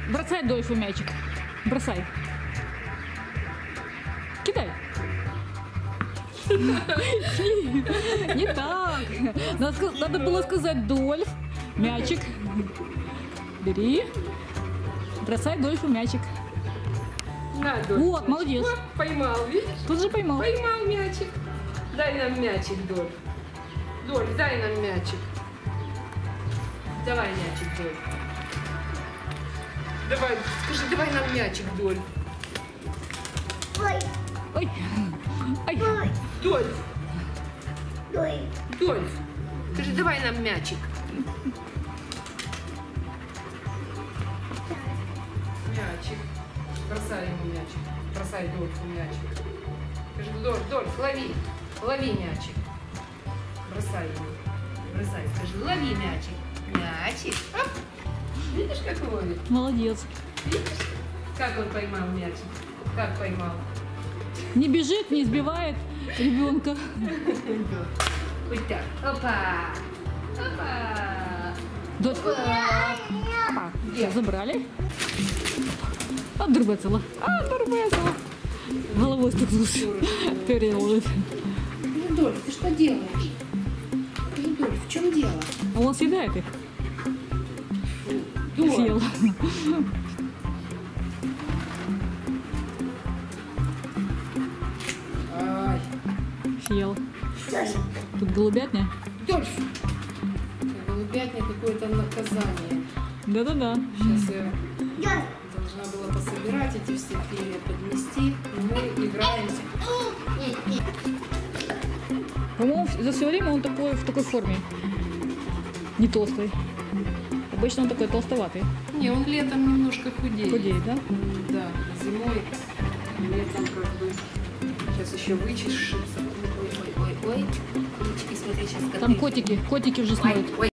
Бросай Дольфу мячик. Бросай. Кидай. Не так. Надо было сказать Дольф. Мячик. Бери. Бросай Дольфу мячик. На, Дольф. Вот, молодец. Вот, поймал, видишь? Тут же поймал. Поймал мячик. Дай нам мячик, Дольф. Дольф, дай нам мячик. Давай мячик, Дольф. Давай, скажи, давай нам мячик, Дольф. Ой. Ай. Дольф. Дольф. Скажи, давай нам мячик. Мячик. Бросай ему мячик. Бросай Дольфу мячик. Скажи, Дольф, лови. Лови мячик. Бросай ему. Бросай. Скажи, лови мячик. Мячик. Оп. Видишь, как ловит? Молодец. Видишь, как он поймал мячик? Как поймал? Не бежит, не избивает ребенка. Вот так. Опа. Опа. Дольф. Опа. Все, забрали. Дурбецела. Дурбецела. Головой стукнулся. Переловит. Ну, Дольф, ты что делаешь? Ну, Дольф, в чем дело? А он съедает их. Дольф. Съел. Ай. Съел. Тут голубятня. Дольф. Голубятня какое-то наказание. Да-да-да. Сейчас я должна была пособирать эти все перья, подмести. Но мы играемся. По-моему, за все время он такой в такой форме. Не толстый. Обычно он такой толстоватый. Не, он летом немножко худеет. Худеет, да? Да, зимой, летом как бы. Сейчас еще вычешется. Ой. Котики, смотри, сейчас коты. Там котики уже смотрят. Ой.